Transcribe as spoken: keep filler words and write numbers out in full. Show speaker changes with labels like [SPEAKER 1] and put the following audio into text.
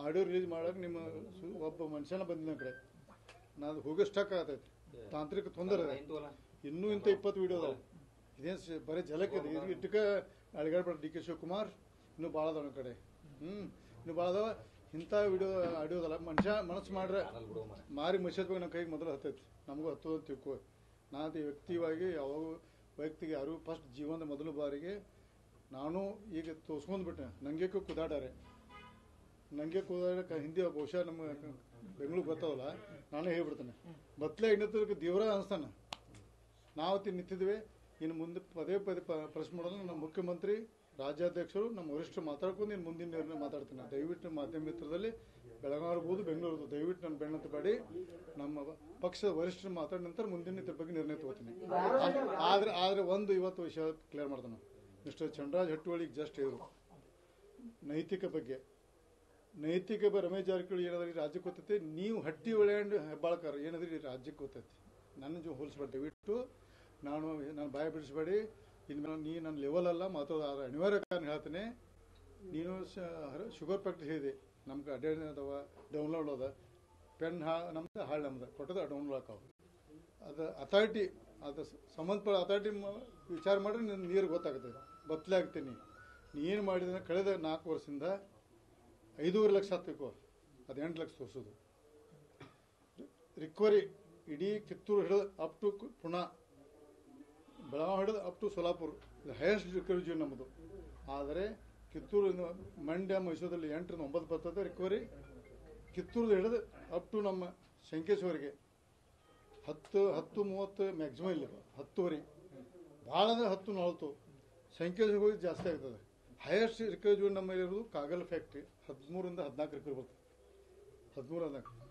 [SPEAKER 1] audio release ಮಾಡಕ್ಕೆ ನಿಮ್ಮ ಒಬ್ಬ ಮನುಷ್ಯನ ಬಂದಿನ ಕಡೆ ನಾನು ಹೋಗಿ ಸ್ಟಕ್ ಆಗತೈತಿ ತಾಂತ್ರಿಕ ತೊಂದರೆ ಇನ್ನೂ ಇಂಥ ಇಪ್ಪತ್ತು ವಿಡಿಯೋ ಅದಾವ ಇದೇನು ಬರೀ ಝಲಕ್ ಇದೆ ಇಟ್ಟಕ್ಕೆ ಅಳಿಗಾಡ್ಬೇಡ ಡಿ ಕೆ ಶಿವಕುಮಾರ್ ಇನ್ನೂ ಭಾಳ ಅದಾವ ಕಡೆ ಹ್ಞೂ ಇನ್ನೂ ಭಾಳ ಅದಾವ ಇಂಥ ವಿಡಿಯೋ ಆಡಿಯೋದಲ್ಲ ಮನುಷ್ಯ ಮನಸ್ಸು ಮಾಡ್ರೆ ಮಾರಿ ಮಸೀದ್ ಬಗ್ಗೆ ನಮ್ಮ ಕೈಗೆ ಮೊದಲು ಹತ್ತೈತಿ ನಮಗೂ ಹತ್ತು ಅಂತ ತಿಳ್ಕೊ ನಾನು ವ್ಯಕ್ತಿವಾಗಿ ಯಾವಾಗ ವ್ಯಕ್ತಿಗೆ ಯಾರು ಫಸ್ಟ್ ಜೀವನದ ಮೊದಲು ಬಾರಿಗೆ ನಾನು ಈಗ ತೋರ್ಸ್ಕೊಂಡ್ಬಿಟ್ಟೆ ನನಗೆ ಕುದಾಡಾರೆ ನನಗೆ ಕುದಾಡ ಹಿಂದಿ ಬಹುಶಃ ನಮ್ಮ ಬೆಂಗಳೂರು ಗೊತ್ತಾವಲ್ಲ ನಾನೇ ಹೇಳ್ಬಿಡ್ತೇನೆ ಬತ್ಲೆ ಇನ್ನೊತ್ತದಕ್ಕೆ ದೇವರ ಅನಿಸ್ತಾನೆ ನಾವು ತಿನ್ ನಿಂತಿದ್ವಿ ಇನ್ನು ಮುಂದೆ ಪದೇ ಪದೇ ಪ್ರಶ್ನೆ ಮಾಡೋದು ನಮ್ಮ ಮುಖ್ಯಮಂತ್ರಿ ರಾಜ್ಯಾಧ್ಯಕ್ಷರು ನಮ್ಮ ವರಿಷ್ಠರು ಮಾತಾಡ್ಕೊಂಡು ಇನ್ನು ಮುಂದಿನ ನಿರ್ಣಯ ಮಾತಾಡ್ತೀನಿ ದಯವಿಟ್ಟು ಮಾಧ್ಯಮ ಮಿತ್ರದಲ್ಲಿ ಬೆಳಗಾವಿ ಇರ್ಬೋದು ಬೆಂಗಳೂರು ದಯವಿಟ್ಟು ನನ್ನ ಬೆಣ್ಣಂತ ಬಾಡಿ ನಮ್ಮ ಪಕ್ಷದ ವರಿಷ್ಠರು ಮಾತಾಡಿದ ನಂತರ ಮುಂದಿನ ಇದ್ರ ಬಗ್ಗೆ ನಿರ್ಣಯ ತಗೋತೀನಿ ಆದ್ರೆ ಆದ್ರೆ ಒಂದು ಇವತ್ತು ವಿಷಯ ಕ್ಲಿಯರ್ ಮಾಡ್ತಾನೆ ಮಿಸ್ಟರ್ ಚಂದ್ರರಾಜ್ ಹಟ್ಟುವಳಿಗೆ ಜಸ್ಟ್ ಹೇಳಿದ್ರು ನೈತಿಕ ಬಗ್ಗೆ ನೈತಿಕ ರಮೇಶ್ ಜಾರಕಿಹೊಳಿ ಏನಾದ್ರೂ ರಾಜ್ಯಕ್ಕೆ ಗೊತ್ತೈತಿ ನೀವು ಹಟ್ಟಿ ಒಳ್ಳೆಂಡ್ ಹೆಬ್ಬಾಳ್ಕರ್ ಏನಾದ್ರೂ ರಾಜ್ಯಕ್ಕೆ ಗೊತ್ತೈತಿ ನನ್ನ ಜೊ ಹೋಲಿಸ್ಬೇಡಿ ದಯವಿಟ್ಟು ನಾನು ನಾನು ಬಾಯ ಬಿಡಿಸ್ಬೇಡಿ ಇನ್ನು ನೀ ನನ್ನ ಲೆವೆಲ್ ಅಲ್ಲ ಮಾತಾಡೋದು ಅನಿವಾರ್ಯ ಕಾರಣ ಹೇಳ್ತೇನೆ ನೀನು ಶುಗರ್ ಫ್ಯಾಕ್ಟ್ರಿ ಹೇಳಿದೆ ನಮ್ಗೆ ಅಡ್ಡಾಡಿ ಅದಾವ ಡೌನ್ಲೋಡ್ ಅದ ಪೆನ್ ಹಾ ನಮ್ದು ಹಾಳು ನಮ್ದು ಕೊಟ್ಟದ ಡೌನ್ಲೋಡ್ ಹಾಕಾವ ಅದು ಅಥಾರಿಟಿ ಅದು ಸಂಬಂಧಪಟ್ಟ ಅಥಾರಿಟಿ ವಿಚಾರ ಮಾಡಿದ್ರೆ ನಿನ್ನ ನೀರು ಗೊತ್ತಾಗ್ತದೆ ಬತ್ತಲೆ ಆಗ್ತೀನಿ ನೀ ಏನು ಮಾಡಿದ್ರೆ ಕಳೆದ ನಾಲ್ಕು ವರ್ಷದಿಂದ ಐದೂವರೆ ಲಕ್ಷ ಹತ್ತಬೇಕು ಅದು ಎಂಟು ಲಕ್ಷ ತೋರಿಸೋದು ರಿಕವರಿ ಇಡೀ ಕಿತ್ತೂರು ಹಿಡಿದು ಅಪ್ ಟು ಪುಣೆ ಬೆಳಗಾವಿ ಹಿಡಿದು ಅಪ್ ಟು ಸೋಲಾಪುರ ಇದು ಹೈಯೆಸ್ಟ್ ರಿಕವರಿ ಜೀವನ ನಮ್ಮದು ಆದರೆ ಕಿತ್ತೂರು ಮಂಡ್ಯ ಮೈಸೂರಲ್ಲಿ ಎಂಟರಿಂದ ಒಂಬತ್ತು ಬರ್ತದೆ ರಿಕವರಿ ಕಿತ್ತೂರು ಹಿಡಿದು ಅಪ್ ಟು ನಮ್ಮ ಶಂಕೇಶ್ವರಿಗೆ ಹತ್ತು ಹತ್ತು ಮೂವತ್ತು ಮ್ಯಾಕ್ಸಿಮಮ್ ಇಲ್ಲ ಹತ್ತುವರೆ ಭಾಳ ಅಂದರೆ ಹತ್ತು ನಲವತ್ತು ಶಂಕೇಶ್ವರಿಗೆ ಹೋಗಿ ಜಾಸ್ತಿ ಆಗ್ತದೆ ಹೈಯೆಸ್ಟ್ ರಿಕವರಿ ಜೀವನ ನಮ್ಮಲ್ಲಿರೋದು ಕಾಗಲ್ ಫ್ಯಾಕ್ಟ್ರಿ ಹದಿಮೂರಿಂದ ಹದಿನಾಲ್ಕು ರಿಕವರಿ ಬರ್ತದೆ ಹದಿಮೂರು ಹದಿನಾಲ್ಕು